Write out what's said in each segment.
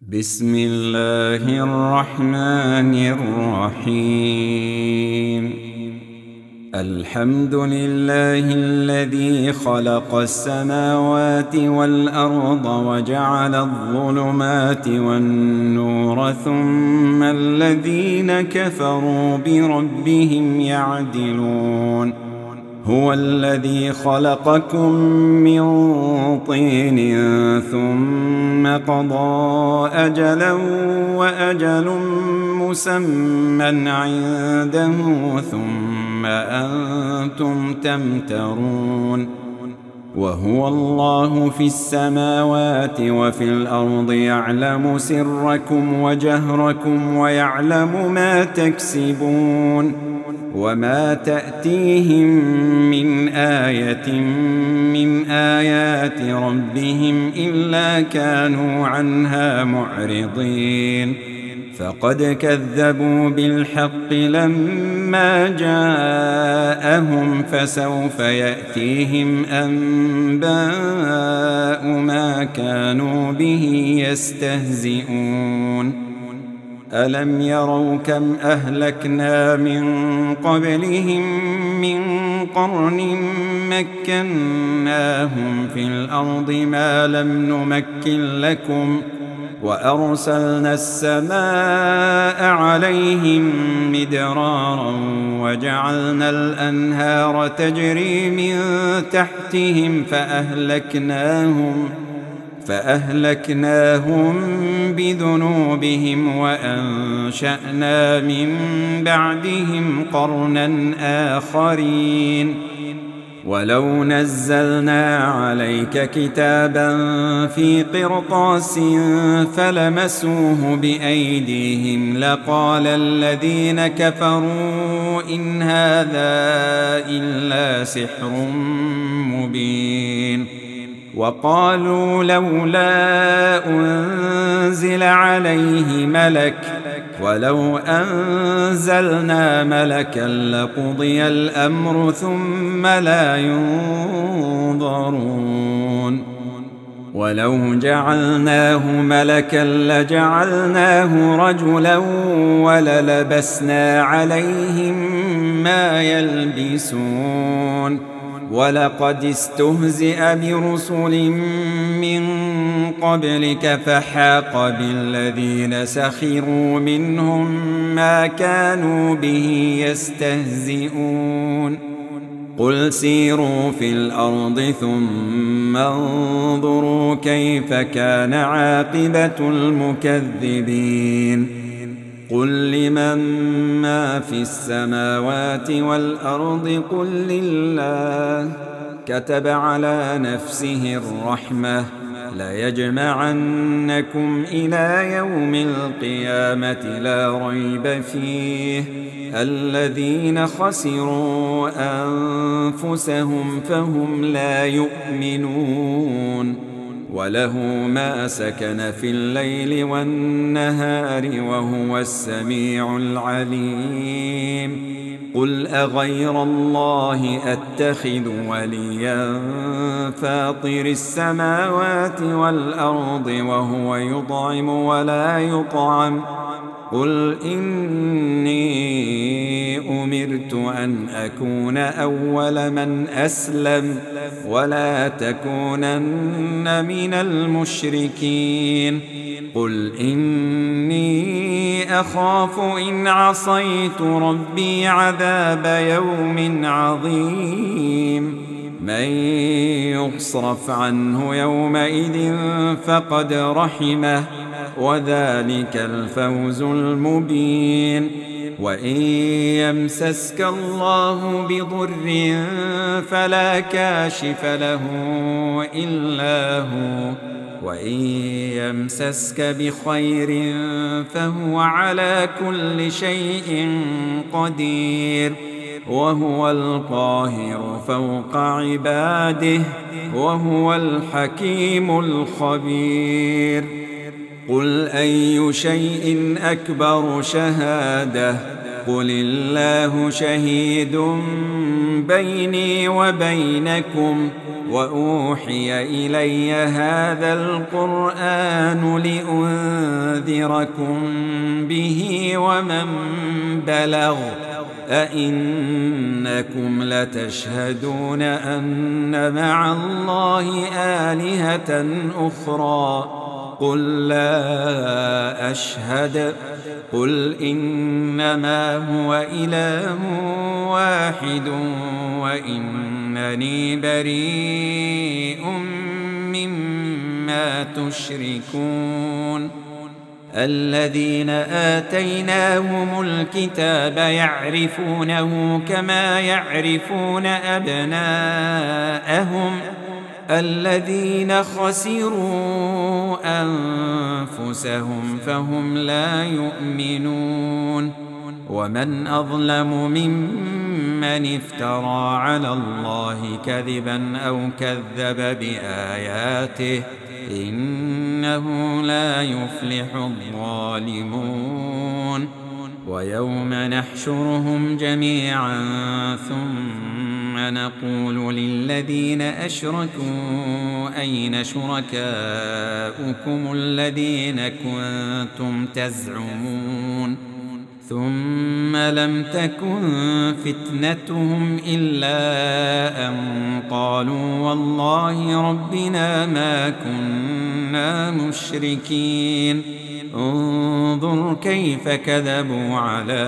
بسم الله الرحمن الرحيم. الحمد لله الذي خلق السماوات والأرض وجعل الظلمات والنور ثم الذين كفروا بربهم يعدلون. هو الذي خلقكم من طين ثم قضى أجلا وأجل مسمى عنده ثم أنتم تمترون. وهو الله في السماوات وفي الأرض يعلم سركم وجهركم ويعلم ما تكسبون. وما تأتيهم من آية من آيات ربهم إلا كانوا عنها معرضين. فقد كذبوا بالحق لما جاءهم فسوف يأتيهم أنباء ما كانوا به يستهزئون. ألم يروا كم أهلكنا من قبلهم من قرن مكناهم في الأرض ما لم نمكن لكم وأرسلنا السماء عليهم مدرارا وجعلنا الأنهار تجري من تحتهم فأهلكناهم بذنوبهم وأنشأنا من بعدهم قرنا آخرين. ولو نزلنا عليك كتابا في قرطاس فلمسوه بأيديهم لقال الذين كفروا إن هذا إلا سحر مبين. وقالوا لولا أنزل عليه ملك ولو أنزلنا ملكا لقضي الأمر ثم لا ينظرون. ولو جعلناه ملكا لجعلناه رجلا وللبسنا عليهم ما يلبسون. ولقد استهزئ برسل من قبلك فحاق بالذين سخروا منهم ما كانوا به يستهزئون. قل سيروا في الأرض ثم انظروا كيف كان عاقبة المكذبين. قل لمن ما في السماوات والأرض قل لله كتب على نفسه الرحمة ليجمعنكم إلى يوم القيامة لا ريب فيه الذين خسروا أنفسهم فهم لا يؤمنون. وله ما سكن في الليل والنهار وهو السميع العليم. قل أغير الله أتخذ وليا فاطر السماوات والأرض وهو يطعم ولا يطعم. قل إني أمرت أن أكون أول من أسلم ولا تكونن من المشركين. قل إني أخاف إن عصيت ربي عذاب يوم عظيم. من يصرف عنه يومئذ فقد رحمه وذلك الفوز المبين. وإن يمسسك الله بضر فلا كاشف له إلا هو وإن يمسسك بخير فهو على كل شيء قدير. وهو القاهر فوق عباده وهو الحكيم الخبير. قل أي شيء أكبر شهادة قل الله شهيد بيني وبينكم وأوحي إلي هذا القرآن لأنذركم به ومن بلغ أئنكم لتشهدون أن مع الله آلهة أخرى قل لا أشهد قل إنما هو إله واحد وإنني بريء مما تشركون الذين آتيناهم الكتاب يعرفونه كما يعرفون أبناءهم الذين خسروا أنفسهم فهم لا يؤمنون ومن أظلم ممن افترى على الله كذبا أو كذب بآياته إنه لا يفلح الظالمون ويوم نحشرهم جميعا ثم نقول للذين أشركوا أين شركاؤكم الذين كنتم تزعمون ثم لم تكن فتنتهم إلا أن قالوا والله ربنا ما كنا مشركين انظر كيف كذبوا على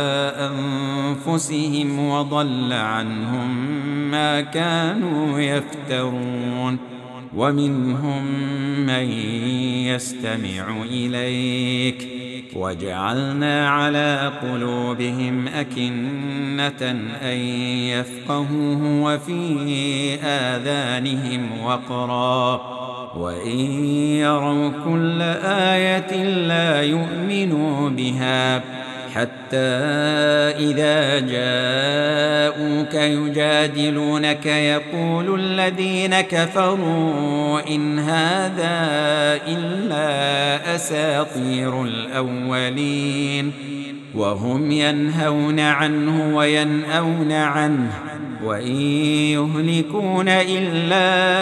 أنفسهم وضل عنهم ما كانوا يفترون ومنهم من يستمع إليك وجعلنا على قلوبهم أكنة أن يفقهوه وفي آذانهم وقرا وإن يروا كل آية لا يؤمنوا بها حتى إذا جاءوك يجادلونك يقول الذين كفروا إن هذا إلا أساطير الأولين وهم ينهون عنه وينأون عنه وإن يهلكون إلا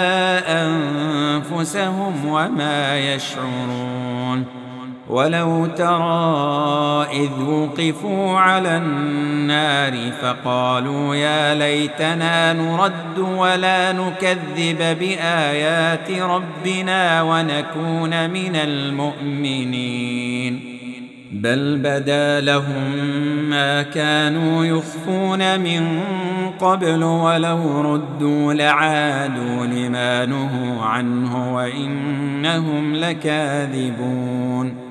أنفسهم وما يشعرون ولو ترى إذ وقفوا على النار فقالوا يا ليتنا نرد ولا نكذب بآيات ربنا ونكون من المؤمنين بل بدا لهم ما كانوا يخفون من قبل ولو ردوا لعادوا لما نهوا عنه وإنهم لكاذبون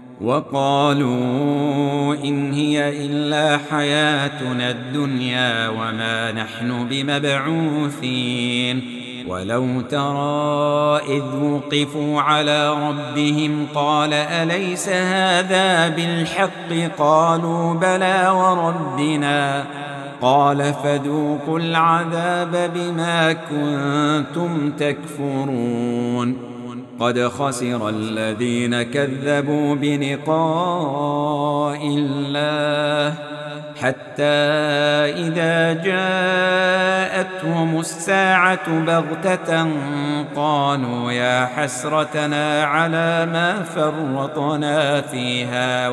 وقالوا إن هي إلا حياتنا الدنيا وما نحن بمبعوثين ولو ترى إذ وقفوا على ربهم قال أليس هذا بالحق قالوا بلى وربنا قال فذوقوا العذاب بما كنتم تكفرون قد خسر الذين كذبوا بلقاء الله حتى إذا جاءتهم الساعة بغتة قالوا يا حسرتنا على ما فرطنا فيها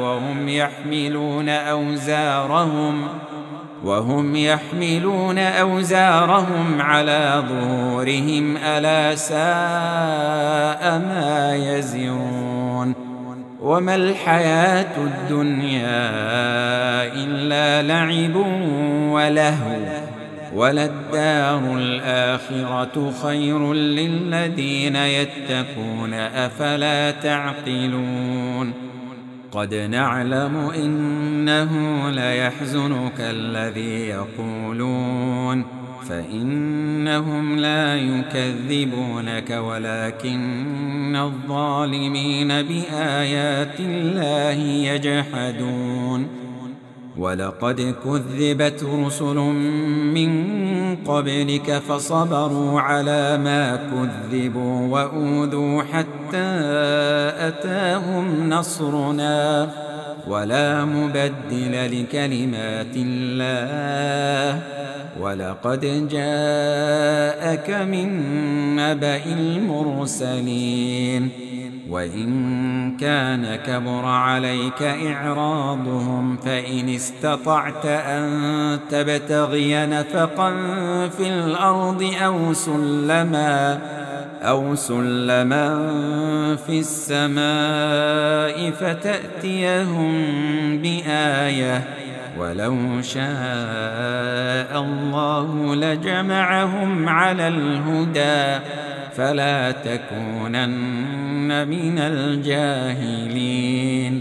وهم يحملون أوزارهم على ظهورهم ألا ساء ما يزرون وما الحياة الدنيا إلا لعب ولهو وللدار الآخرة خير للذين يتقون أفلا تعقلون قد نعلم إنه ليحزنك الذي يقولون فإنهم لا يكذبونك ولكن الظالمين بآيات الله يجحدون ولقد كذبت رسل من قبلك فصبروا على ما كذبوا وأوذوا حتى أتاهم نصرنا ولا مبدل لكلمات الله ولقد جاءك من نبأ المرسلين وإن كان كبر عليك إعراضهم فإن استطعت أن تبتغي نفقا في الأرض أو سلما في السماء فتأتيهم بآية ولو شاء الله لجمعهم على الهدى فلا تكونن من الجاهلين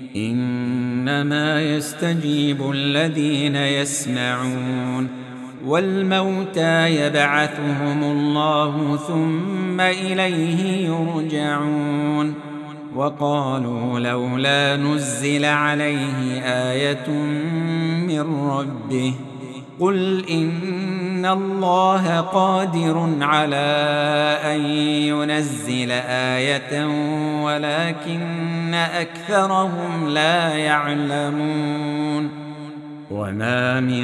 إنما يستجيب الذين يسمعون والموتى يبعثهم الله ثم إليه يرجعون وقالوا لولا نزل عليه آية من ربه قل إن الله قادر على أن ينزل آية ولكن أكثرهم لا يعلمون وما من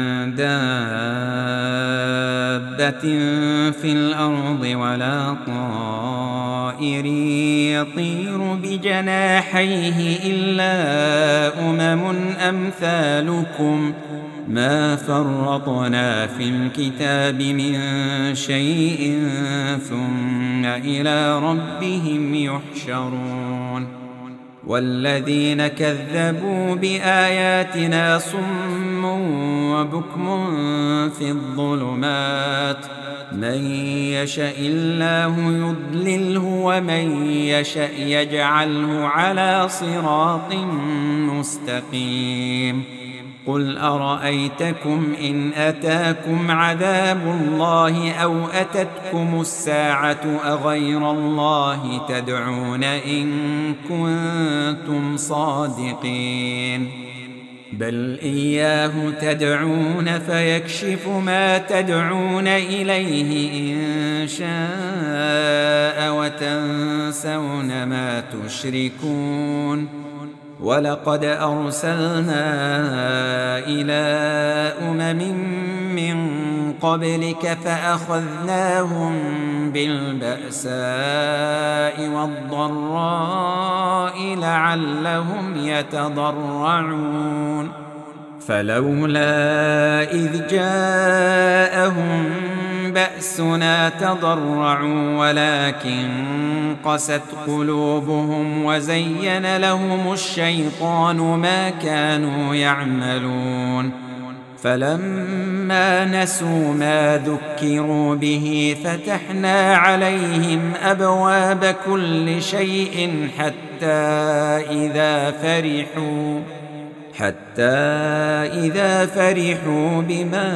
دابة في الأرض ولا طائر يطير بجناحيه إلا أمثالكم ما فرطنا في الكتاب من شيء ثم إلى ربهم يحشرون والذين كذبوا بآياتنا صم وبكم في الظلمات من يشاء الله يضلله ومن يشاء يجعله على صراط مستقيم قل أرأيتكم إن أتاكم عذاب الله أو أتتكم الساعة أغير الله تدعون إن كنتم صادقين بل إياه تدعون فيكشف ما تدعون إليه إن شاء وتنسون ما تشركون ولقد أرسلنا إلى من قبلك فأخذناهم بالبأساء والضراء لعلهم يتضرعون فلولا إذ جاءهم بأسنا تضرعوا ولكن قست قلوبهم وزين لهم الشيطان ما كانوا يعملون فلما نسوا ما ذكروا به فتحنا عليهم أبواب كل شيء حتى إذا فرحوا بما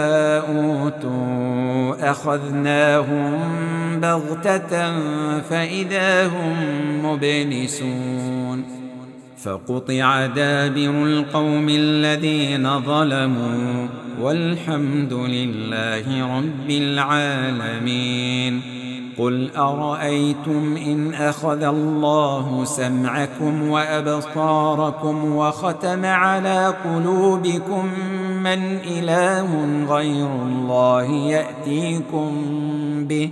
أوتوا أخذناهم بغتة فإذا هم مبلسون فقطع دابر القوم الذين ظلموا والحمد لله رب العالمين قل أرأيتم إن أخذ الله سمعكم وأبصاركم وختم على قلوبكم من إله غير الله يأتيكم به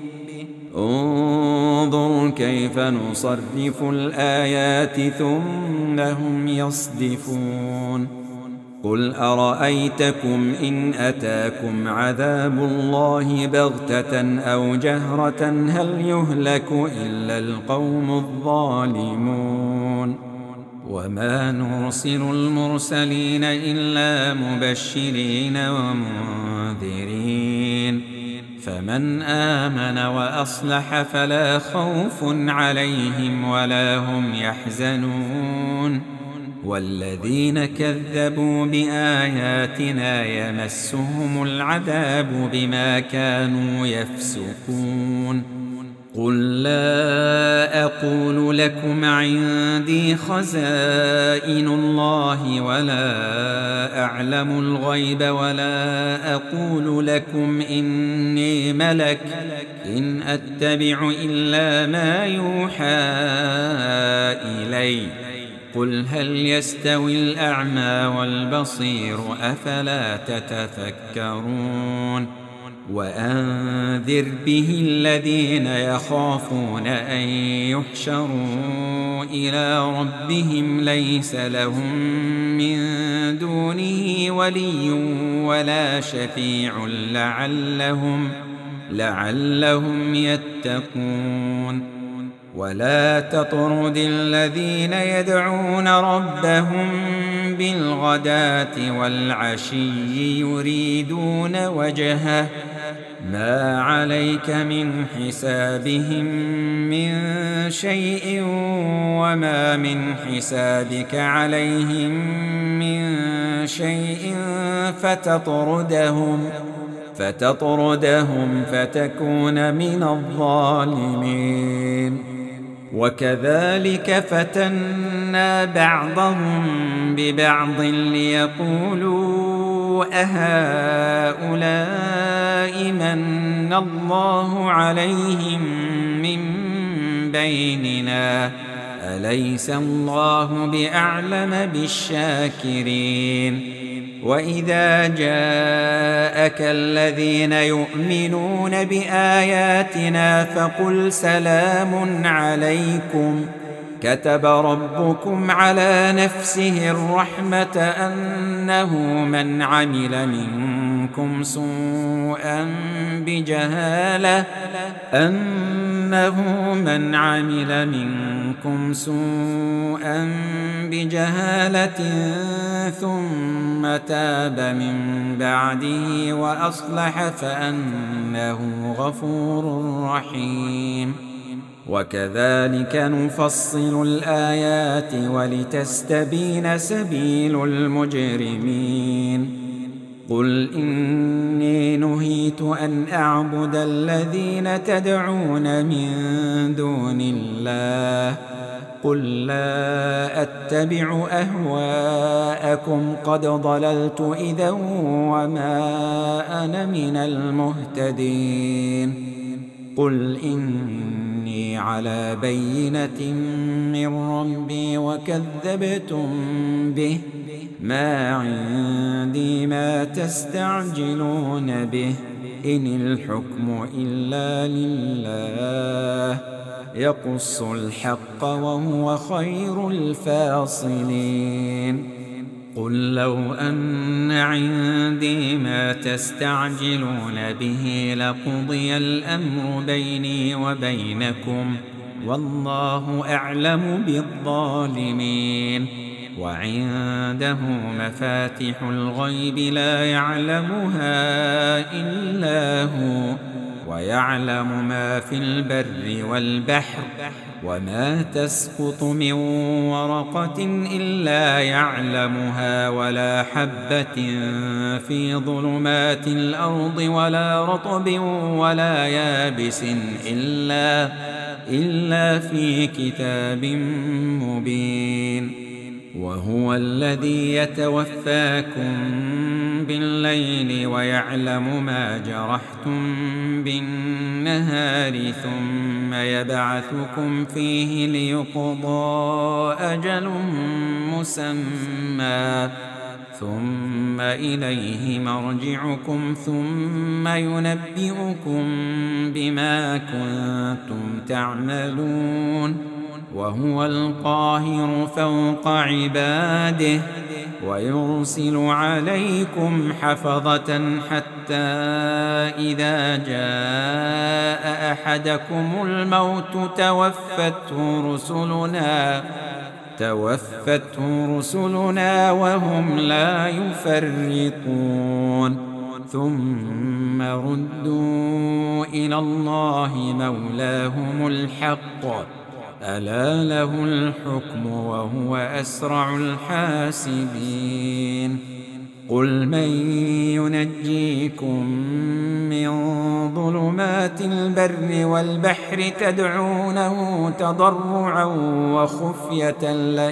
انظر كيف نصرف الآيات ثم هم يصدفون قل أرأيتكم إن أتاكم عذاب الله بغتة أو جهرة هل يهلك إلا القوم الظالمون وما نرسل المرسلين إلا مبشرين ومنذرين فمن آمن وأصلح فلا خوف عليهم ولا هم يحزنون والذين كذبوا بآياتنا يمسهم العذاب بما كانوا يفسقون قل لا أقول لكم عندي خزائن الله ولا أعلم الغيب ولا أقول لكم إني ملك إن أتبع إلا ما يوحى إلي قل هل يستوي الأعمى والبصير أفلا تتفكرون وأنذر به الذين يخافون أن يحشروا إلى ربهم ليس لهم من دونه ولي ولا شفيع لعلهم يتقون ولا تطرد الذين يدعون ربهم بالغداة والعشي يريدون وجهه ما عليك من حسابهم من شيء وما من حسابك عليهم من شيء فتطردهم فتكون من الظالمين وكذلك فتنا بعضهم ببعض ليقولوا أهؤلاء من الله عليهم من بيننا أليس الله بأعلم بالشاكرين وإذا جاءك الذين يؤمنون بآياتنا فقل سلام عليكم كتب ربكم على نفسه الرحمة أنه من عمل منكم سوءا بجهالة ثم تاب من بعده وأصلح فأنه غفور رحيم وكذلك نفصل الآيات ولتستبين سبيل المجرمين قل إني نهيت أن أعبد الذين تدعون من دون الله قل لا أتبع أهواءكم قد ضللت إذا وما أنا من المهتدين قل إني على بينة من ربي وكذبتم به ما عندي ما تستعجلون به إن الحكم إلا لله يقص الحق وهو خير الفاصلين قل لو أن عندي ما تستعجلون به لقضي الأمر بيني وبينكم والله أعلم بالظالمين وعنده مفاتح الغيب لا يعلمها إلا هو ويعلم ما في البر والبحر وما تسقط من ورقة إلا يعلمها ولا حبة في ظلمات الأرض ولا رطب ولا يابس إلا في كتاب مبين وهو الذي يتوفاكم بالليل ويعلم ما جرحتم بالنهار ثم يبعثكم فيه ليقضى أجل مسمى ثم إليه مرجعكم ثم ينبئكم بما كنتم تعملون وهو القاهر فوق عباده ويرسل عليكم حفظة حتى إذا جاء أحدكم الموت توفته رسلنا وهم لا يفرطون ثم ردوا إلى الله مولاهم الحق ألا له الحكم وهو أسرع الحاسبين قل من ينجيكم من ظلمات البر والبحر تدعونه تضرعا وخفية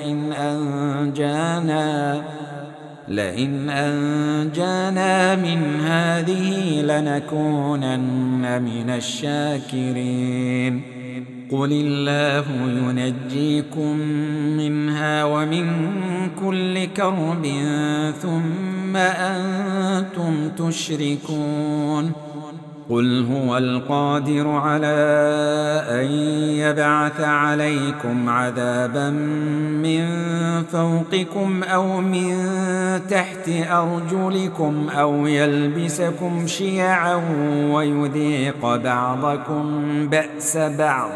لئن أنجانا من هذه لنكونن من الشاكرين قل الله ينجيكم منها ومن كل كرب ثم أنتم تشركون قل هو القادر على أن يبعث عليكم عذابا من فوقكم أو من تحت أرجلكم أو يلبسكم شيعا ويذيق بعضكم بأس بعض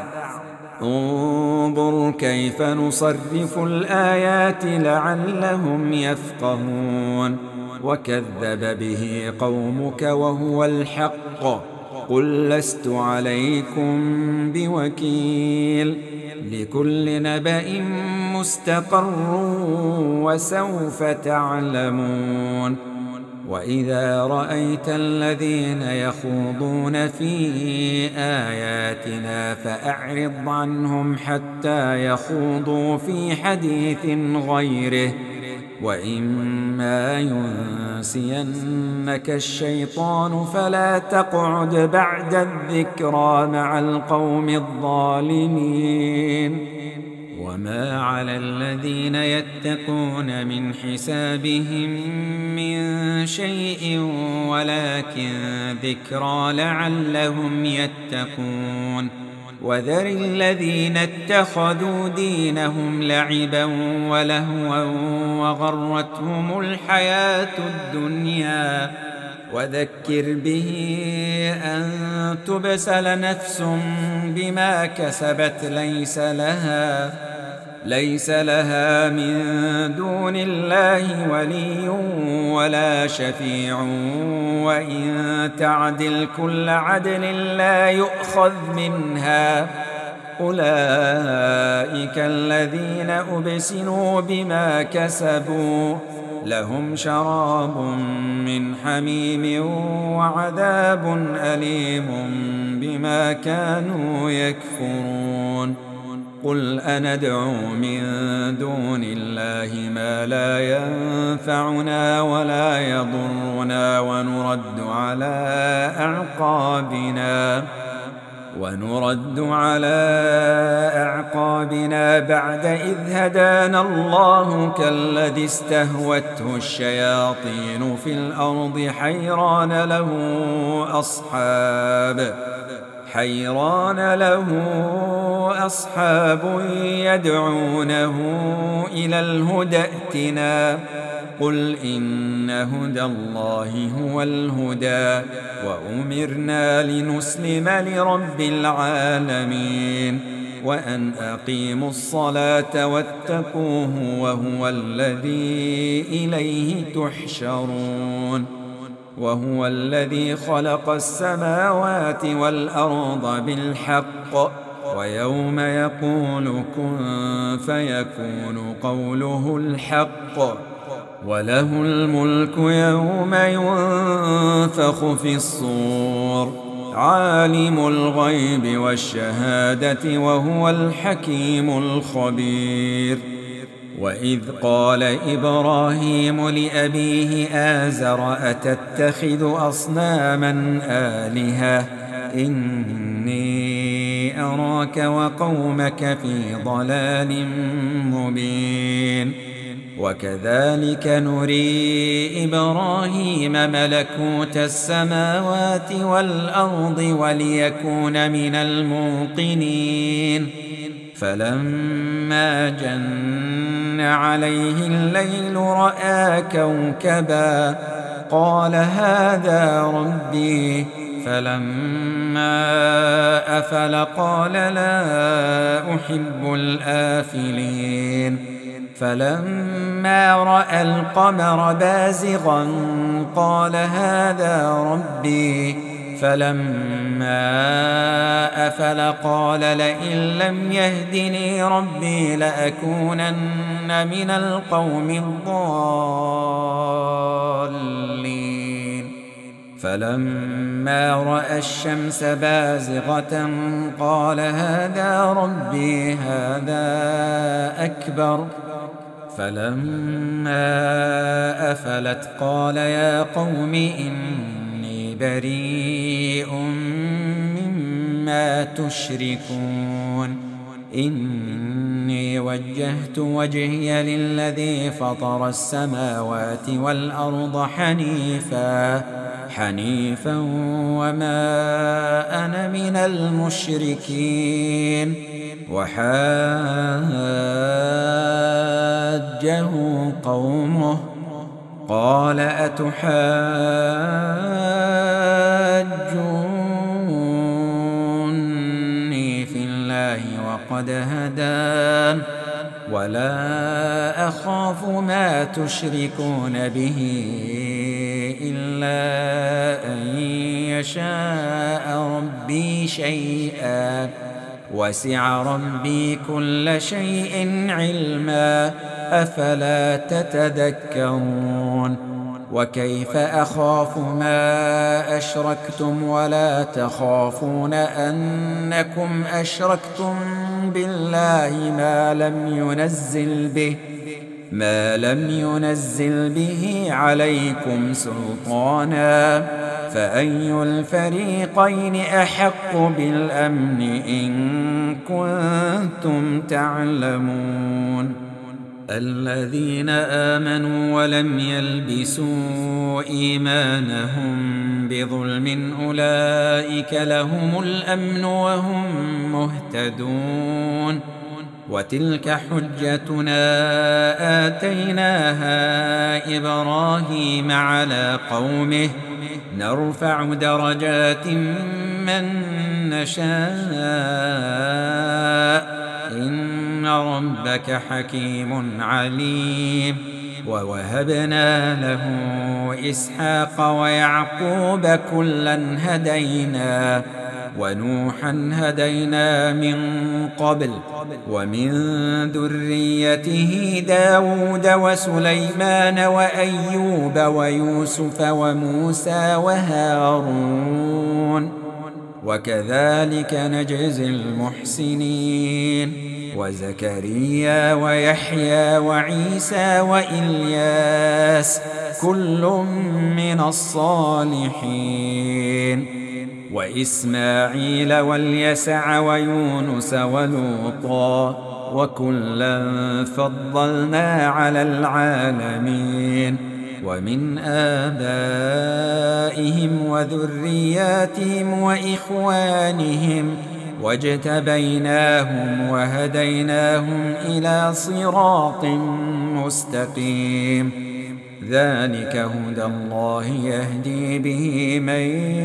انظر كيف نصرف الآيات لعلهم يفقهون وكذب به قومك وهو الحق قل لست عليكم بوكيل لكل نبأ مستقر وسوف تعلمون وإذا رأيت الذين يخوضون في آياتنا فأعرض عنهم حتى يخوضوا في حديث غيره وإما ينسينك الشيطان فلا تقعد بعد الذكرى مع القوم الظالمين وما على الذين يتقون من حسابهم من شيء ولكن ذكرى لعلهم يتقون وذر الذين اتخذوا دينهم لعبا ولهوا وغرتهم الحياة الدنيا وذكر به أن تبسل نفس بما كسبت ليس لها من دون الله ولي ولا شفيع وإن تعدل كل عدل لا يؤخذ منها أولئك الذين أبسلوا بما كسبوا لهم شراب من حميم وعذاب أليم بما كانوا يكفرون قل أندعو من دون الله ما لا ينفعنا ولا يضرنا ونرد على أعقابنا بعد إذ هدانا الله كالذي استهوته الشياطين في الأرض حيران له أصحاب يدعونه إلى الهدى ائتنا قل إن هدى الله هو الهدى وأمرنا لنسلم لرب العالمين وأن أقيموا الصلاة واتقوه وهو الذي إليه تحشرون وهو الذي خلق السماوات والأرض بالحق ويوم يقول كن فيكون قوله الحق وله الملك يوم ينفخ في الصور عالم الغيب والشهادة وهو الحكيم الخبير وإذ قال إبراهيم لأبيه آزر أتتخذ أصناما آلهة إني أراك وقومك في ضلال مبين وكذلك نري إبراهيم ملكوت السماوات والأرض وليكون من الموقنين فلما جن عليه الليل رأى كوكبا قال هذا ربي فلما أفل قال لا أحب الآفلين فلما رأى القمر بازغا قال هذا ربي فلما أفل قال لئن لم يهدني ربي لأكونن من القوم الضالين. فلما رأى الشمس بازغة قال هذا ربي هذا أكبر. فلما أفلت قال يا قوم إني بريء مما تشركون إني وجهت وجهي للذي فطر السماوات والأرض حنيفا وما أنا من المشركين. وحاجه قومه قال أتحاجوني في الله وقد هدان ولا أخاف ما تشركون به إلا أن يشاء ربي شيئا وسع ربي كل شيء علما أفلا تتذكرون. وكيف أخاف ما أشركتم ولا تخافون أنكم أشركتم بالله ما لم ينزل به عليكم سلطانا فأي الفريقين أحق بالأمن إن كنتم تعلمون. الذين آمنوا ولم يلبسوا إيمانهم بظلم أولئك لهم الأمن وهم مهتدون. وتلك حجتنا آتيناها إبراهيم على قومه نرفع درجات من نشاء إن ربك حكيم عليم. ووهبنا له إسحاق ويعقوب كلا هدينا ونوحا هدينا من قبل ومن ذريته داود وسليمان وأيوب ويوسف وموسى وهارون وكذلك نجزي المحسنين وزكريا ويحيى وعيسى وإلياس كل من الصالحين وإسماعيل واليسع ويونس ولوطا وكلا فضلنا على العالمين. ومن آبائهم وذرياتهم وإخوانهم واجتبيناهم وهديناهم إلى صراط مستقيم. ذلك هدى الله يهدي به من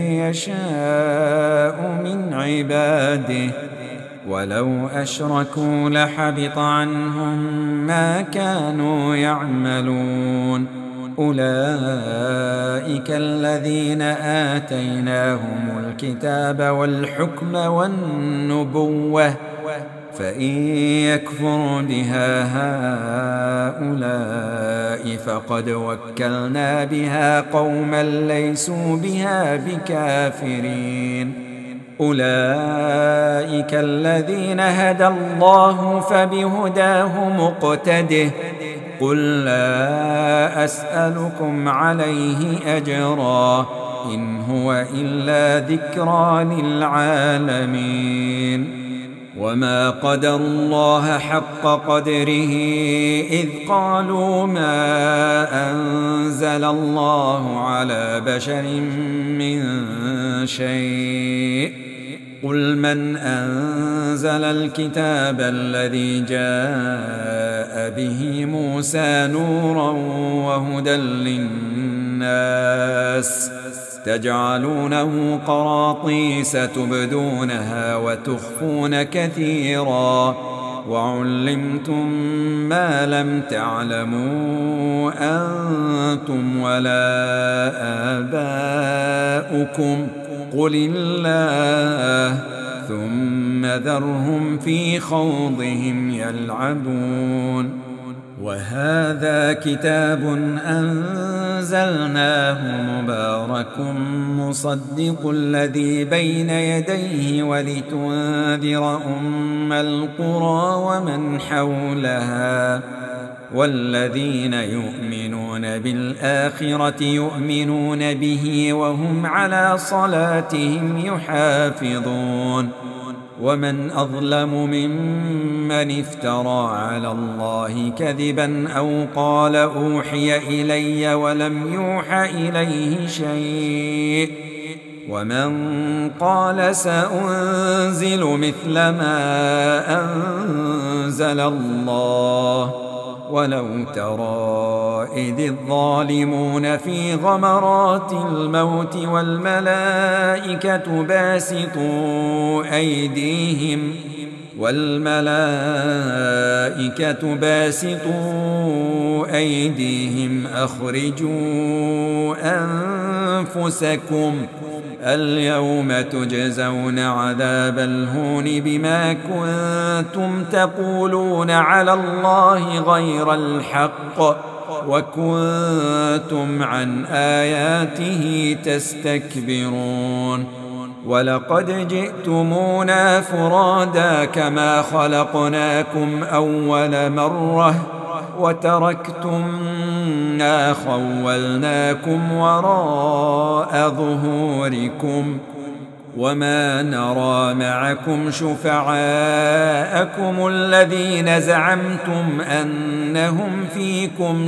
يشاء من عباده ولو أشركوا لحبط عنهم ما كانوا يعملون. أولئك الذين آتيناهم الكتاب والحكم والنبوة فإن يكفر بها هؤلاء فقد وكلنا بها قوما ليسوا بها بكافرين. أولئك الذين هدى الله فبهداه مقتده قل لا أسألكم عليه أجرا إن هو إلا ذكرى للعالمين. وما قدروا الله حق قدره إذ قالوا ما أنزل الله على بشر من شيء قل من أنزل الكتاب الذي جاء به موسى نورا وهدى للناس تجعلونه قراطيس تبدونها وتخفون كثيرا وعلمتم ما لم تعلموا أنتم ولا آباؤكم قل الله ثم ذرهم في خوضهم يلعبون. وهذا كتاب أنزلناه مبارك مصدق الذي بين يديه ولتنذر أم القرى ومن حولها والذين يؤمنون بالآخرة يؤمنون به وهم على صلاتهم يحافظون. ومن أظلم ممن افترى على الله كذبا أو قال أوحي إلي ولم يوح إليه شيء ومن قال سأنزل مثل ما أنزل الله. ولو ترى إذ الظالمون في غمرات الموت والملائكة باسطوا أيديهم أخرجوا أنفسكم اليوم تجزون عذاب الهون بما كنتم تقولون على الله غير الحق وكنتم عن آياته تستكبرون. ولقد جئتمونا فرادا كما خلقناكم أول مرة وتركتم ما خولناكم وراء ظهوركم وما نرى معكم شفعاءكم الذين زعمتم أنهم فيكم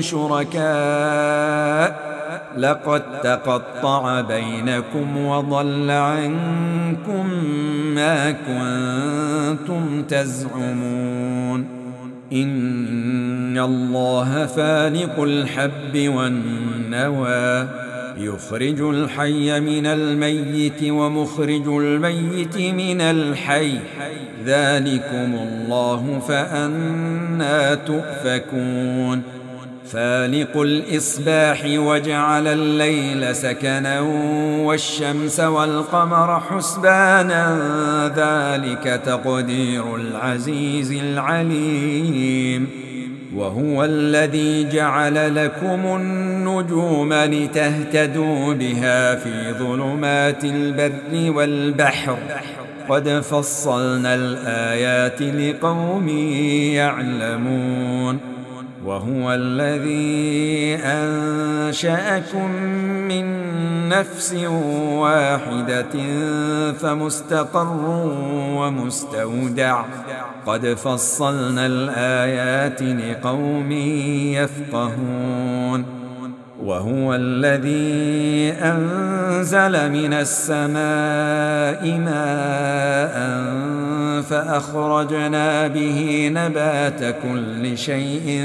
شركاء لقد تقطع بينكم وضل عنكم ما كنتم تزعمون. إن الله فالق الحب والنوى يخرج الحي من الميت ومخرج الميت من الحي ذلكم الله فأنى تؤفكون. فالق الإصباح وجعل الليل سكنا والشمس والقمر حسبانا ذلك تقدير العزيز العليم. وهو الذي جعل لكم النجوم لتهتدوا بها في ظلمات البر والبحر قد فصلنا الآيات لقوم يعلمون. وهو الذي أنشأكم من نفس واحدة فمستقر ومستودع قد فصلنا الآيات لقوم يفقهون. وهو الذي أنزل من السماء ماء فأخرجنا به نبات كل شيء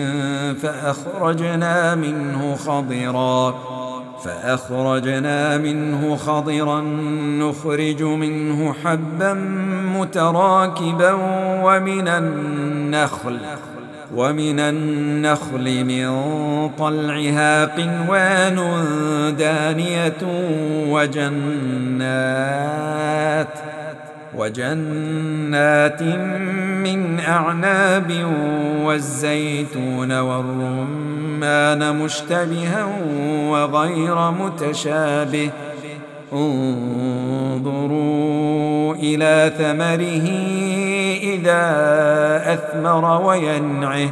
فأخرجنا منه خضرا نخرج منه حبا متراكبا ومن النخل من طلعها قنوان دانية وجنات من أعناب والزيتون والرمان مشتبها وغير متشابه انظروا إلى ثمره إذا أثمر وينعه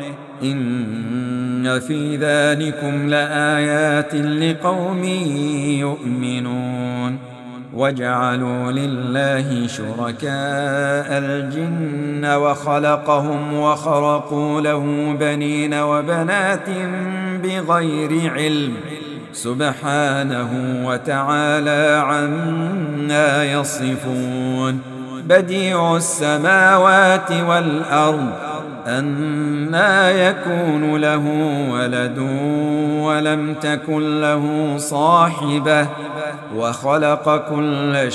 إن في ذلكم لآيات لقوم يؤمنون. وجعلوا لله شركاء الجن وخلقهم وخرقوا له بنين وبنات بغير علم سبحانه وتعالى عما يصفون. بديع السماوات والأرض أنى يكون له ولد ولم تكن له صاحبة وخلق كل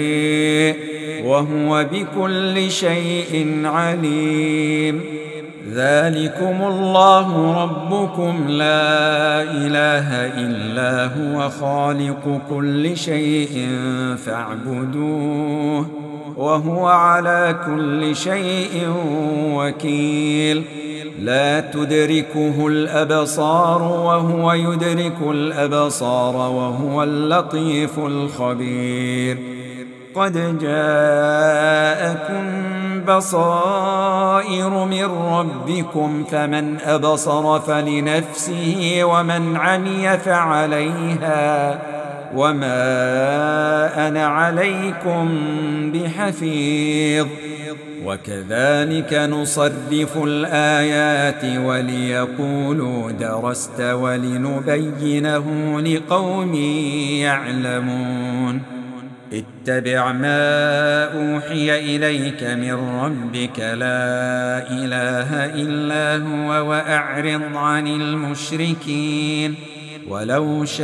شيء وهو بكل شيء عليم. ذلكم الله ربكم لا إله إلا هو خالق كل شيء فاعبدوه وهو على كل شيء وكيل لا تدركه الأبصار وهو يدرك الأبصار وهو اللطيف الخبير قد جاءكم بصائر من ربكم فمن أبصر فلنفسه ومن عمي فعليها وما أنا عليكم بحفيظ وكذلك نصرف الآيات وليقولوا درست ولنبينه لقوم يعلمون اتبع ما أوحي إليك من ربك لا إله إلا هو وأعرض عن المشركين ولو شاء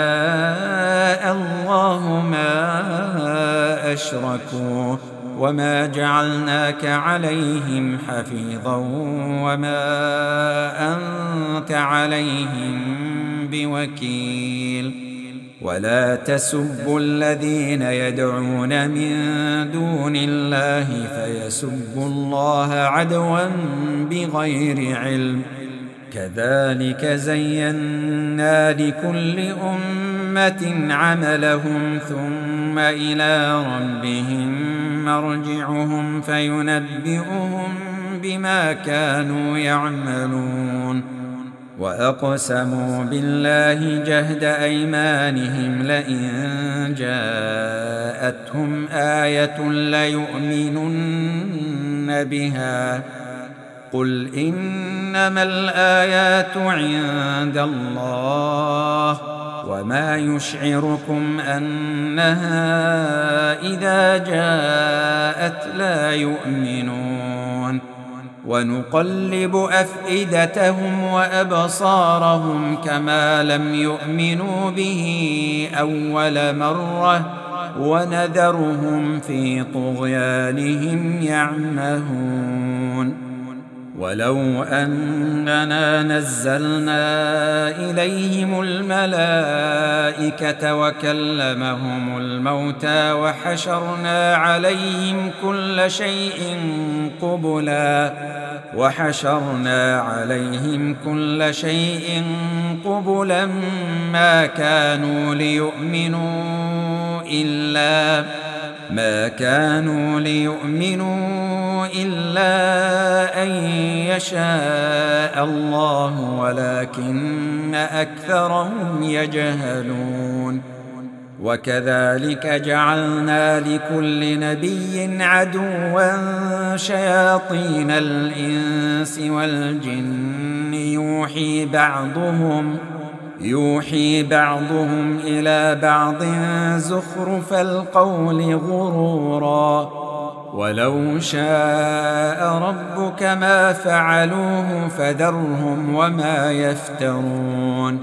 الله ما أشركوا وما جعلناك عليهم حفيظا وما أنت عليهم بوكيل ولا تسبوا الذين يدعون من دون الله فيسبوا الله عدوا بغير علم كذلك زينا لكل أمة عملهم ثم إلى ربهم مرجعهم فينبئهم بما كانوا يعملون وأقسموا بالله جهد أيمانهم لئن جاءتهم آية ليؤمنن بها قل إنما الآيات عند الله وما يشعركم أنها إذا جاءت لا يؤمنون ونقلب أفئدتهم وأبصارهم كما لم يؤمنوا به أول مرة ونذرهم في طغيانهم يعمهون ولو أننا نزلنا إليهم الملائكة وكلمهم الموتى وحشرنا عليهم كل شيء قبلا ما كانوا ليؤمنوا إلا أن يشاء الله ولكن أكثرهم يجهلون وكذلك جعلنا لكل نبي عدوا شياطين الإنس والجن يوحي بعضهم إلى بعض زخرف القول غرورا ولو شاء ربك ما فعلوه فذرهم وما يفترون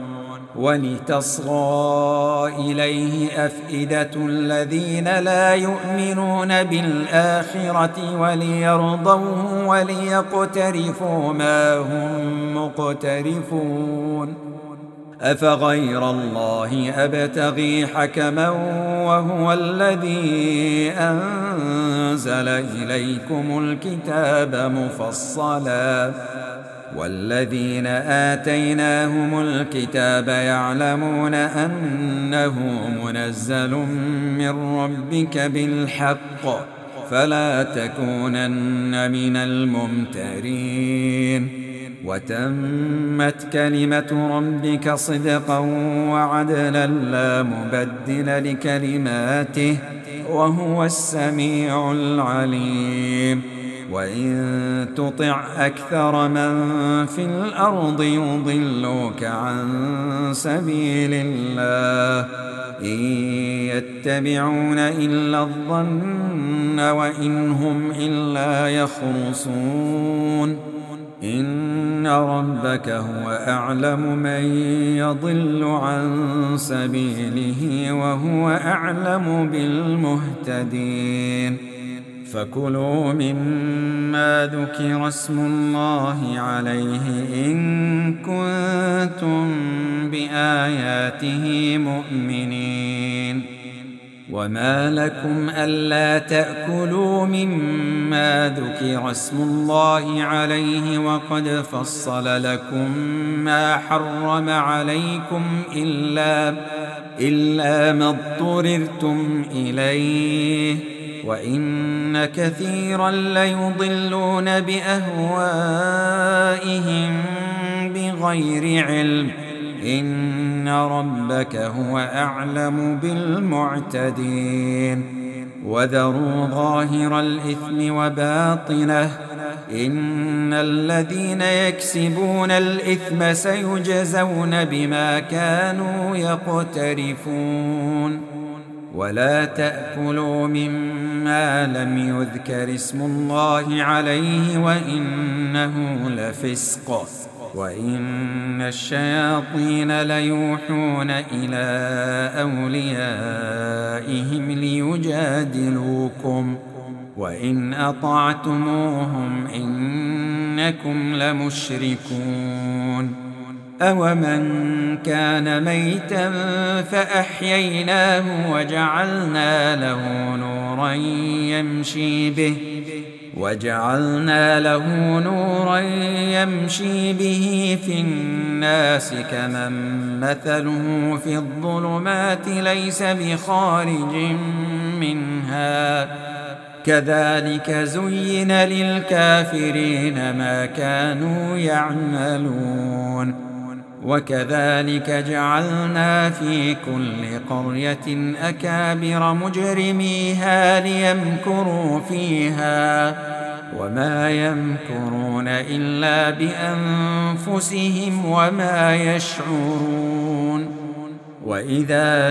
ولتصغى إليه أفئدة الذين لا يؤمنون بالآخرة وليرضوه وليقترفوا ما هم مقترفون أفغير الله أبتغي حكما وهو الذي أنزل إليكم الكتاب مفصلا والذين آتيناهم الكتاب يعلمون أنه منزل من ربك بالحق فلا تكونن من الممترين وتمت كلمة ربك صدقا وعدلا لا مبدل لكلماته وهو السميع العليم وإن تطع أكثر من في الأرض يضلوك عن سبيل الله إن يتبعون إلا الظن وإن هم إلا يخرصون إن ربك هو أعلم من يضل عن سبيله وهو أعلم بالمهتدين فكلوا مما ذكر اسم الله عليه إن كنتم بآياته مؤمنين. وما لكم ألا تأكلوا مما ذكر اسم الله عليه وقد فصل لكم ما حرم عليكم إلا ما اضطررتم إليه، وإن كثيرا ليضلون بأهوائهم بغير علم، إن ربك هو أعلم بالمعتدين. وذروا ظاهر الإثم وباطنه، إن الذين يكسبون الإثم سيجزون بما كانوا يقترفون. ولا تأكلوا مما لم يذكر اسم الله عليه وإنه لفسق، وإن الشياطين ليوحون إلى أوليائهم ليجادلوكم، وإن أطعتموهم إنكم لمشركون. أومن كان ميتا فأحييناه وجعلنا له نورا يمشي به في الناس كمن مثله في الظلمات ليس بخارج منها، كذلك زين للكافرين ما كانوا يعملون. وكذلك جعلنا في كل قرية أكابر مجرميها ليمكروا فيها، وما يمكرون إلا بأنفسهم وما يشعرون. وإذا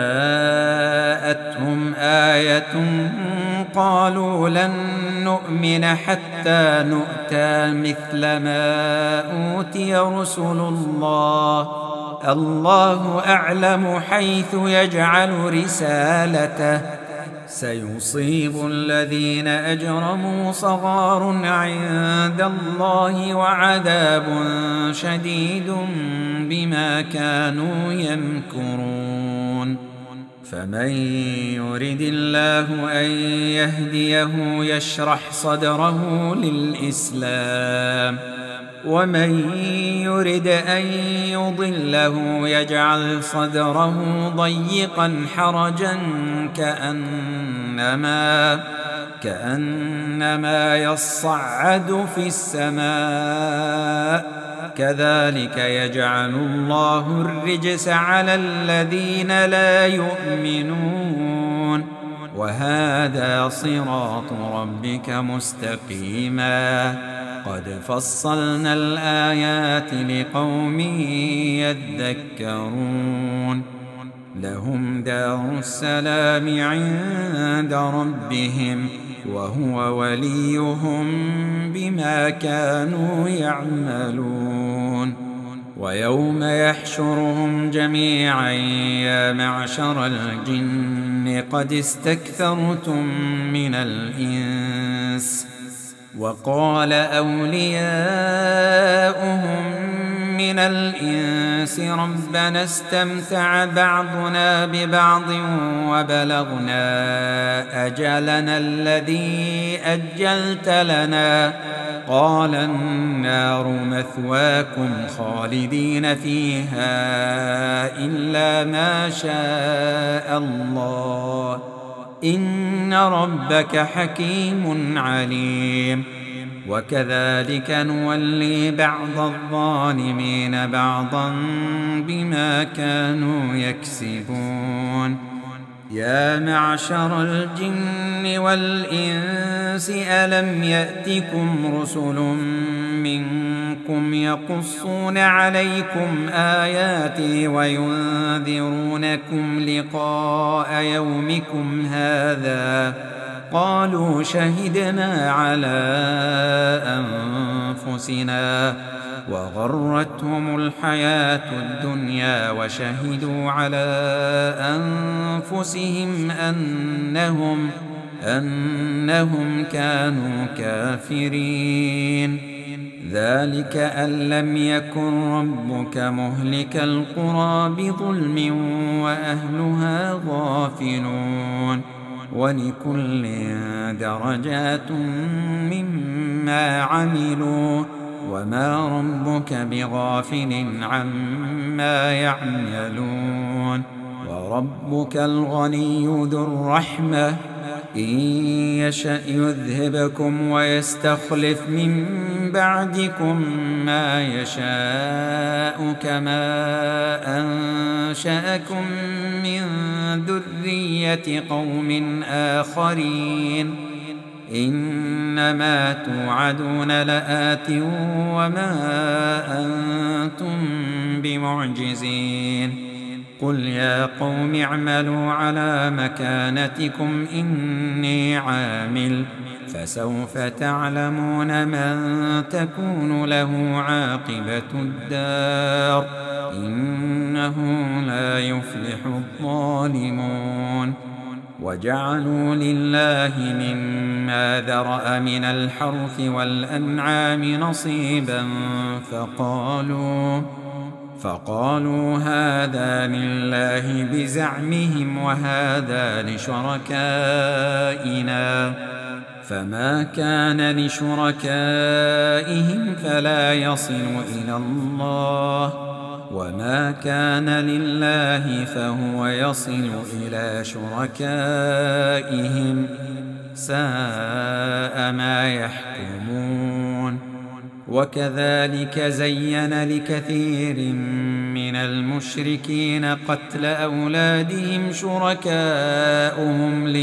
جاءتهم آية قالوا لن نؤمن حتى نؤتى مثل ما أوتي رسل الله، الله أعلم حيث يجعل رسالته، سيصيب الذين أجرموا صغار عند الله وعذاب شديد بما كانوا يمكرون. فمن يرد الله أن يهديه يشرح صدره للإسلام، ومن يرد أن يضله يجعل صدره ضيقا حرجا كأنما يصعد في السماء، كذلك يجعل الله الرجس على الذين لا يؤمنون. وهذا صراط ربك مستقيما، قد فصلنا الآيات لقوم يذكرون. لهم دار السلام عند ربهم وهو وليهم بما كانوا يعملون. ويوم يحشرهم جميعا يا معشر الجن قد استكثرتم من الإنس، وقال أولياؤهم من الإنس ربنا استمتع بعضنا ببعض وبلغنا أجلنا الذي أجلت لنا، قال النار مثواكم خالدين فيها إلا ما شاء الله، إن ربك حكيم عليم. وكذلك نولي بعض الظالمين بعضا بما كانوا يكسبون. يا معشر الجن والإنس ألم يأتكم رسل منكم يقصون عليكم آياتي وينذرونكم لقاء يومكم هذا؟ قالوا شهدنا على أنفسنا وغرتهم الحياة الدنيا وشهدوا على أنفسهم أنهم كانوا كافرين. ذلك أن لم يكن ربك مهلك القرى بظلم وأهلها غافلون، ولكل درجات مما عملوا، وما ربك بغافل عما يعملون. وربك الغني ذو الرحمة، إن يشأ يذهبكم ويستخلف من بعدكم ما يشاء كما أنشأكم من ذرية قوم آخرين. إنما توعدون لآت وما أنتم بمعجزين. قل يا قوم اعملوا على مكانتكم إني عامل، فسوف تعلمون من تكون له عاقبة الدار، إنه لا يفلح الظالمون. وجعلوا لله مما ذرأ من الحرث والأنعام نصيبا فقالوا هذا لله بزعمهم وهذا لشركائنا، فما كان لشركائهم فلا يصل إلى الله، وما كان لله فهو يصل إلى شركائهم، ساء ما يحكمون. وكذلك زين لكثير من المشركين قتل أولادهم شركاؤهم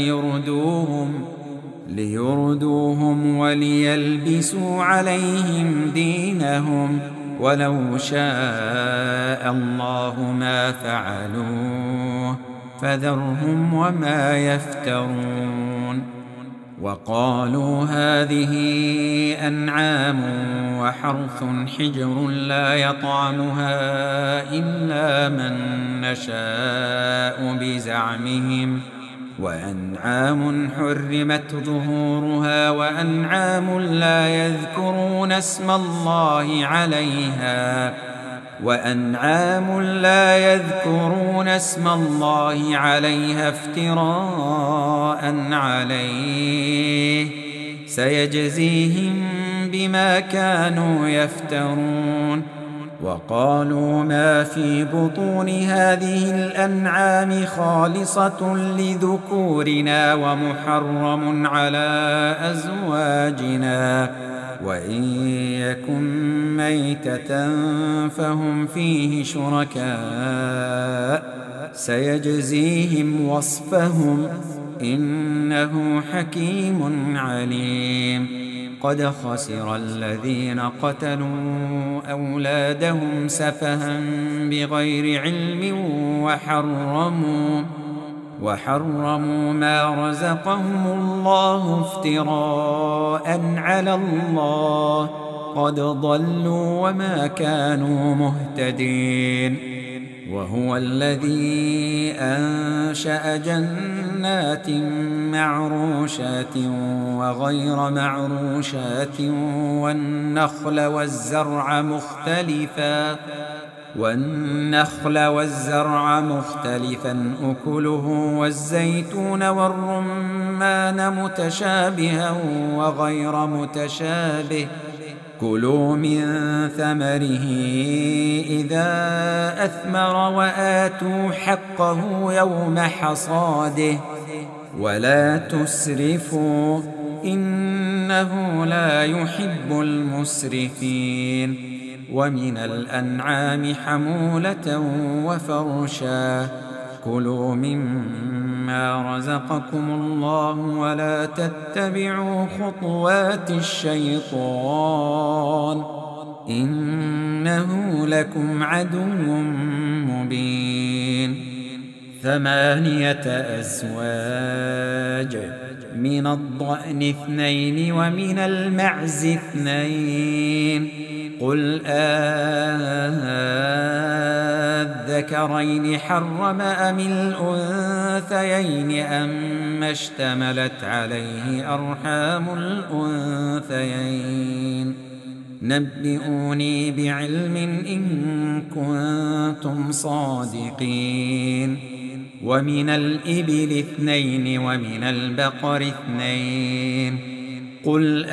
ليردوهم وليلبسوا عليهم دينهم، ولو شاء الله ما فعلوه فذرهم وما يفترون. وقالوا هذه أنعام وحرث حجر لا يطعمها إلا من نشاء بزعمهم، وأنعام حرمت ظهورها وأنعام لا يذكرون اسم الله عليها افتراء عليه، سيجزيهم بما كانوا يفترون. وقالوا ما في بطون هذه الأنعام خالصة لذكورنا ومحرم على أزواجنا، وإن يكن ميتة فهم فيه شركاء، سيجزيهم وصفهم إنه حكيم عليم. قد خسر الذين قتلوا أولادهم سفها بغير علم وحرموا ما رزقهم الله افتراء على الله، قد ضلوا وما كانوا مهتدين. وهو الذي أنشأ جنات معروشات وغير معروشات والنخل والزرع مختلفا أكله والزيتون والرمان متشابها وغير متشابه، كلوا من ثمره إذا أثمر وآتوا حقه يوم حصاده ولا تسرفوا إنه لا يحب المسرفين. ومن الأنعام حمولة وفرشا، كلوا مما رزقكم الله ولا تتبعوا خطوات الشيطان إنه لكم عدو مبين. 8 أزواج، من الضأن 2 ومن المعز 2، قل الذكرين حرم أم الأنثيين أم ما اشتملت عليه أرحام الأنثيين نبئوني بعلم إن كنتم صادقين ومن الإبل 2 ومن البقر 2 قل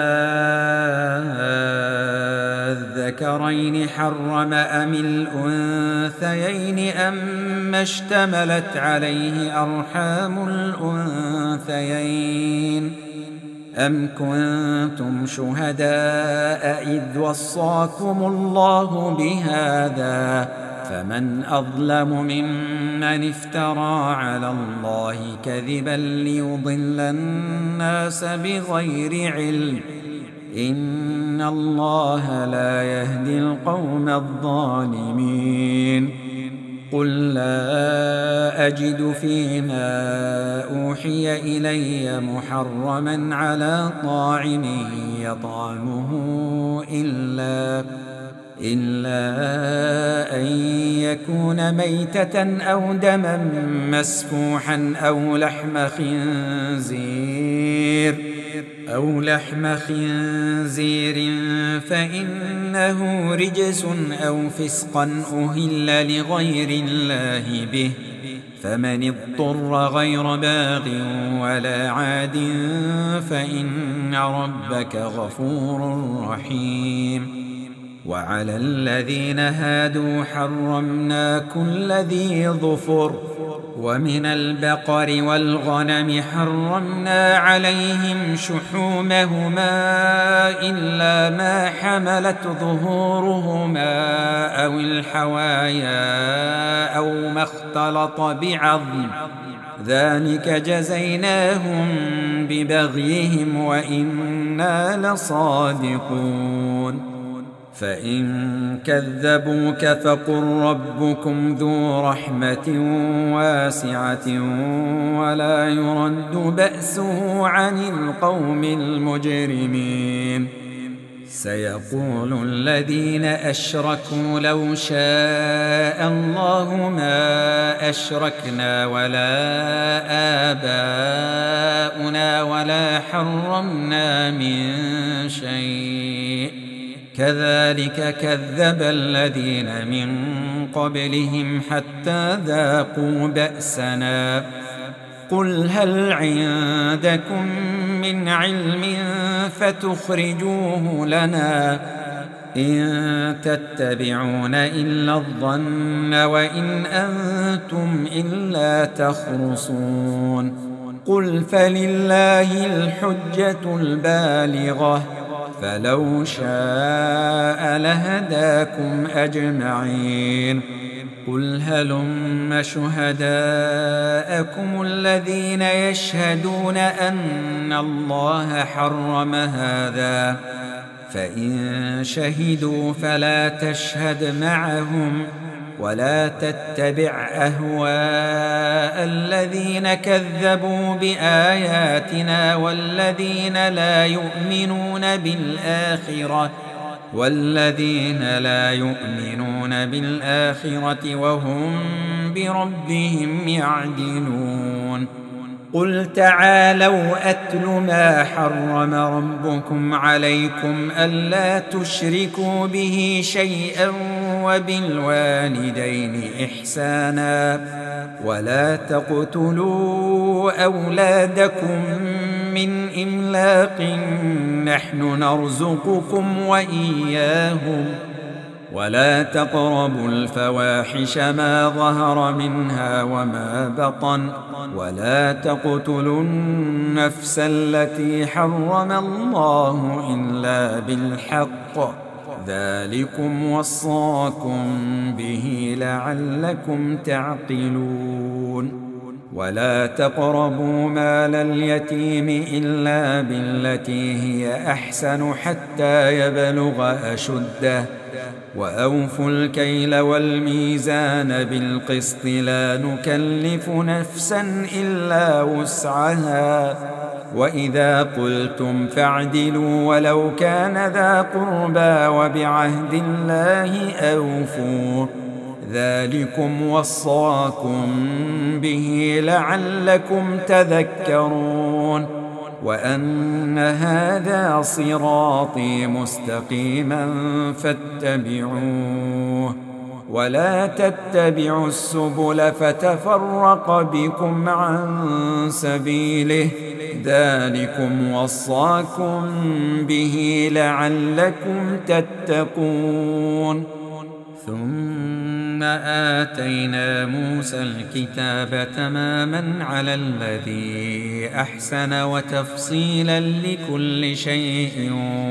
الذكرين حرم أم الأنثيين أما اشتملت عليه أرحام الأنثيين أم كنتم شهداء إذ وصاكم الله بهذا فمن أظلم ممن افترى على الله كذبا ليضل الناس بغير علم إن الله لا يهدي القوم الظالمين قل لا أجد فيما أوحي إلي محرما على طاعم يطعمه إلا أن يكون ميتة أو دما مسفوحا أو لحم خنزير فإنه رجس أو فسقا أهل لغير الله به فمن اضطر غير باغ ولا عاد فإن ربك غفور رحيم وعلى الذين هادوا حرمنا كل ذي ظفر ومن البقر والغنم حرمنا عليهم شحومهما إلا ما حملت ظهورهما أو الحوايا أو ما اختلط بعظم ذلك جزيناهم ببغيهم وإنا لصادقون فإن كذبوك فقل ربكم ذو رحمة واسعة ولا يرد بأسه عن القوم المجرمين سيقول الذين أشركوا لو شاء الله ما أشركنا ولا آباؤنا ولا حرمنا من شيء كذلك كذب الذين من قبلهم حتى ذاقوا بأسنا قل هل عندكم من علم فتخرجوه لنا إن تتبعون إلا الظن وإن أنتم إلا تخرصون قل فلله الحجة البالغة فلو شاء لهداكم أجمعين قل هلم شهداءكم الذين يشهدون أن الله حرم هذا فإن شهدوا فلا تشهد معهم ولا تتبع أهواء الذين كذبوا بآياتنا والذين لا يؤمنون بالآخرة وهم بربهم يعدلون قل تعالوا أتل ما حرم ربكم عليكم ألا تشركوا به شيئا وبالوالدين إحسانا ولا تقتلوا أولادكم من إملاق نحن نرزقكم وإياهم ولا تقربوا الفواحش ما ظهر منها وما بطن ولا تقتلوا النفس التي حرم الله إلا بالحق ذلكم وصاكم به لعلكم تعقلون ولا تقربوا مال اليتيم إلا بالتي هي أحسن حتى يبلغ أشده وأوفوا الكيل والميزان بالقسط لا نكلف نفسا إلا وسعها وإذا قلتم فاعدلوا ولو كان ذا قربى وبعهد الله أوفوا ذلكم وصاكم به لعلكم تذكرون وأن هذا صراطي مستقيما فاتبعوه ولا تتبعوا السبل فتفرق بكم عن سبيله ذلكم وصاكم به لعلكم تتقون ثم آتينا موسى الكتاب تماما على الذي أحسن وتفصيلا لكل شيء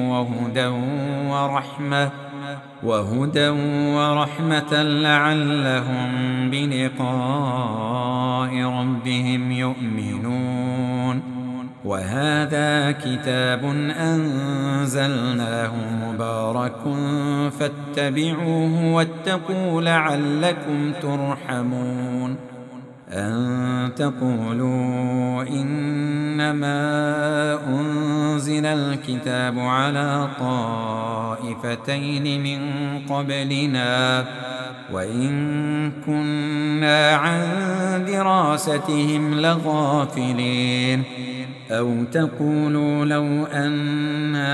وهدى ورحمة لعلهم بلقاء ربهم يؤمنون وهذا كتاب أنزلناه مبارك فاتبعوه واتقوا لعلكم ترحمون أن تقولوا إنما أنزل الكتاب على طائفتين من قبلنا وإن كنا عن دراستهم لغافلين أو تقولوا لو أنا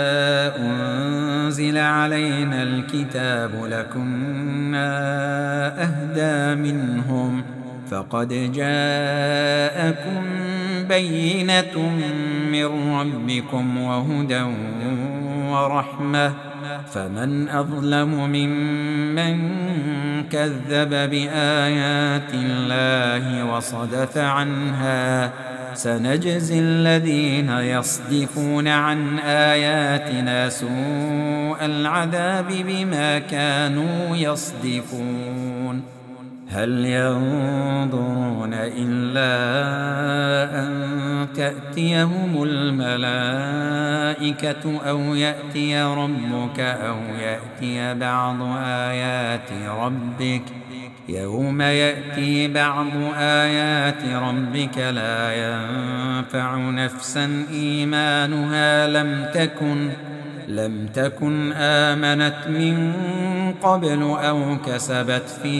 أنزل علينا الكتاب لكنا أهدى منهم فقد جاءكم بينة من ربكم وهدى ورحمة فمن أظلم ممن كذب بآيات الله وصدف عنها سنجزي الذين يصدفون عن آياتنا سوء العذاب بما كانوا يصدفون هل ينظرون إلا أن تأتيهم الملائكة أو يأتي ربك أو يأتي بعض آيات ربك يوم يأتي بعض آيات ربك لا ينفع نفسا إيمانها لم تكن آمنت من قبل أو كسبت في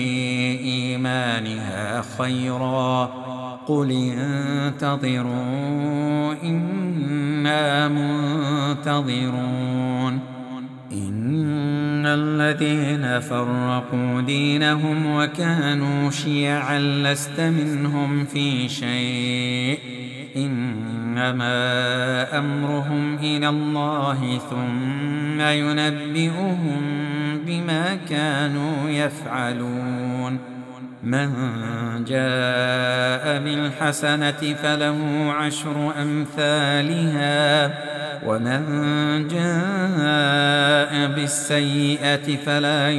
إيمانها خيرا قل انتظروا إنا منتظرون إن الذين فرقوا دينهم وكانوا شيعا لست منهم في شيء إنما أمرهم إلى الله ثم ينبئهم بما كانوا يفعلون من جاء بالحسنة فله 10 أمثالها ومن جاء بالسيئة فلا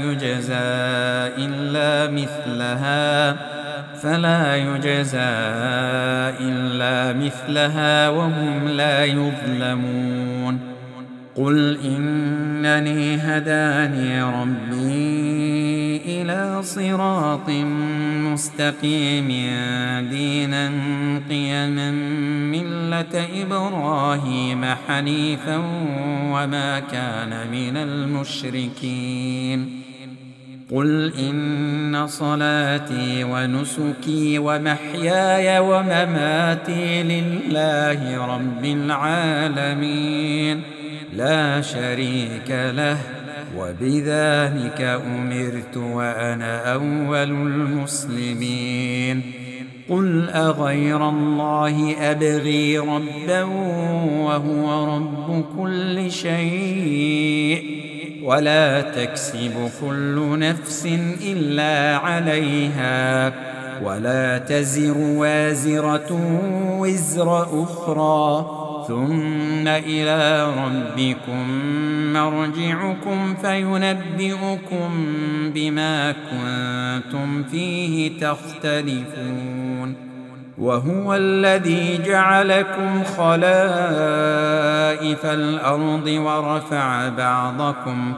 يجزى إلا مثلها وهم لا يظلمون قل إنني هداني ربي إلى صراط مستقيم دينا قيما ملة إبراهيم حنيفا وما كان من المشركين قل إن صلاتي ونسكي ومحياي ومماتي لله رب العالمين لا شريك له وبذلك أمرت وأنا أول المسلمين قل أغير الله أبغي ربا وهو رب كل شيء ولا تكسب كل نفس إلا عليها ولا تزر وازرة وزر أخرى ثم إلى ربكم مرجعكم فينبئكم بما كنتم فيه تختلفون وهو الذي جعلكم خلائف الأرض ورفع بعضكم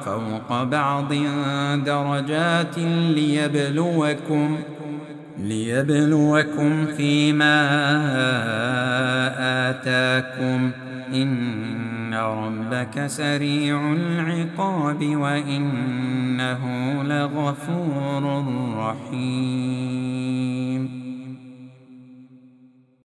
ليبلوكم فيما آتاكم إن ربك سريع العقاب وإنه لغفور رحيم.